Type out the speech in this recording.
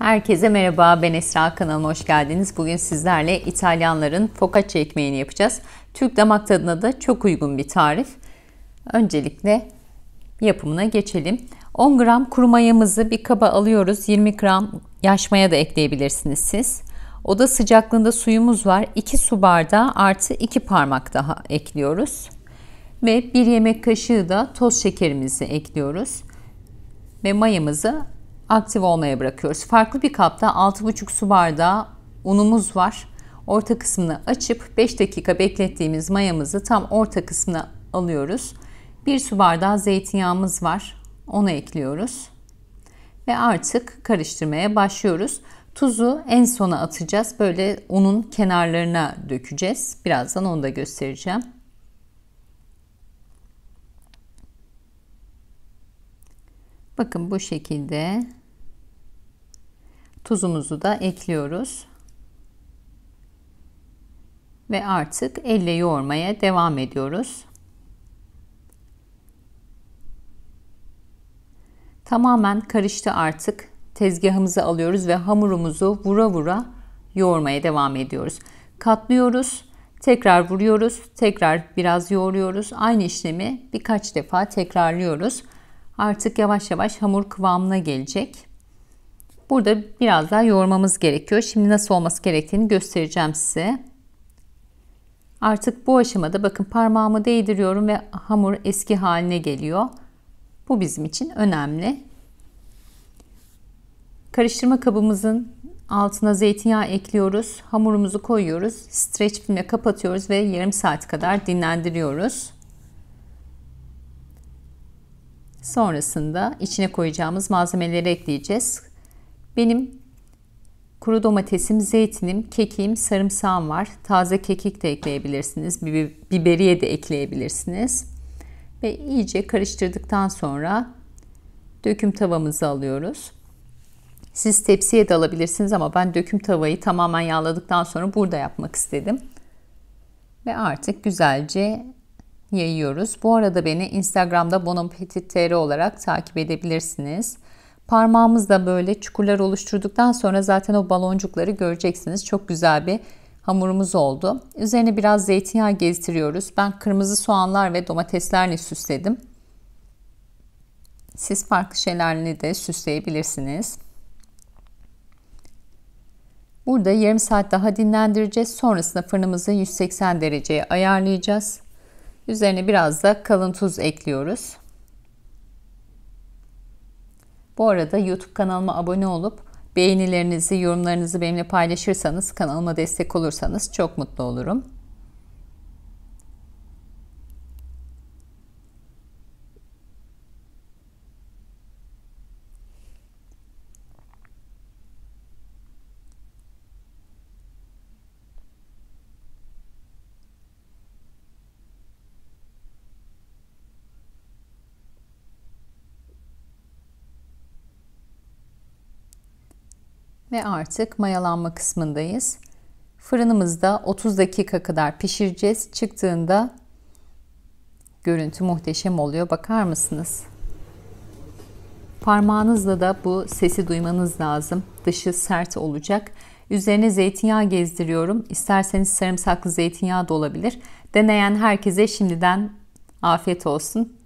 Herkese merhaba, ben Esra, kanalıma hoş geldiniz. Bugün sizlerle İtalyanların focaccia ekmeğini yapacağız. Türk damak tadına da çok uygun bir tarif. Öncelikle yapımına geçelim. 10 gram kuru mayamızı bir kaba alıyoruz. 20 gram yaş maya da ekleyebilirsiniz siz. Oda sıcaklığında suyumuz var. 2 su bardağı artı 2 parmak daha ekliyoruz. Ve 1 yemek kaşığı da toz şekerimizi ekliyoruz. Ve mayamızı aktif olmaya bırakıyoruz. Farklı bir kapta 6,5 su bardağı unumuz var. Orta kısmını açıp 5 dakika beklettiğimiz mayamızı tam orta kısmına alıyoruz. 1 su bardağı zeytinyağımız var. Onu ekliyoruz. Ve artık karıştırmaya başlıyoruz. Tuzu en sona atacağız. Böyle unun kenarlarına dökeceğiz. Birazdan onu da göstereceğim. Bakın bu şekilde tuzumuzu da ekliyoruz. Ve artık elle yoğurmaya devam ediyoruz. Tamamen karıştı artık. Tezgahımızı alıyoruz ve hamurumuzu vura vura yoğurmaya devam ediyoruz. Katlıyoruz, tekrar vuruyoruz, tekrar biraz yoğuruyoruz. Aynı işlemi birkaç defa tekrarlıyoruz. Artık yavaş yavaş hamur kıvamına gelecek. Burada biraz daha yoğurmamız gerekiyor. Şimdi nasıl olması gerektiğini göstereceğim size. Artık bu aşamada bakın parmağımı değdiriyorum ve hamur eski haline geliyor. Bu bizim için önemli. Karıştırma kabımızın altına zeytinyağı ekliyoruz. Hamurumuzu koyuyoruz. Streç filmle kapatıyoruz ve yarım saat kadar dinlendiriyoruz. Sonrasında içine koyacağımız malzemeleri ekleyeceğiz. Benim kuru domatesim, zeytinim, kekiğim, sarımsağım var. Taze kekik de ekleyebilirsiniz. Biberiye de ekleyebilirsiniz. Ve iyice karıştırdıktan sonra döküm tavamızı alıyoruz. Siz tepsiye de alabilirsiniz ama ben döküm tavayı tamamen yağladıktan sonra burada yapmak istedim. Ve artık güzelce yayıyoruz. Bu arada beni Instagram'da bonapetit.tr olarak takip edebilirsiniz. Parmağımızla böyle çukurlar oluşturduktan sonra zaten o baloncukları göreceksiniz. Çok güzel bir hamurumuz oldu. Üzerine biraz zeytinyağı gezdiriyoruz. Ben kırmızı soğanlar ve domateslerle süsledim. Siz farklı şeylerle de süsleyebilirsiniz. Burada yarım saat daha dinlendireceğiz. Sonrasında fırınımızı 180 dereceye ayarlayacağız. Üzerine biraz da kalın tuz ekliyoruz. Bu arada YouTube kanalıma abone olup beğenilerinizi, yorumlarınızı benimle paylaşırsanız, kanalıma destek olursanız çok mutlu olurum. Ve artık mayalanma kısmındayız. Fırınımızda 30 dakika kadar pişireceğiz. Çıktığında görüntü muhteşem oluyor. Bakar mısınız? Parmağınızla da bu sesi duymanız lazım. Dışı sert olacak. Üzerine zeytinyağı gezdiriyorum. İsterseniz sarımsaklı zeytinyağı da olabilir. Deneyen herkese şimdiden afiyet olsun.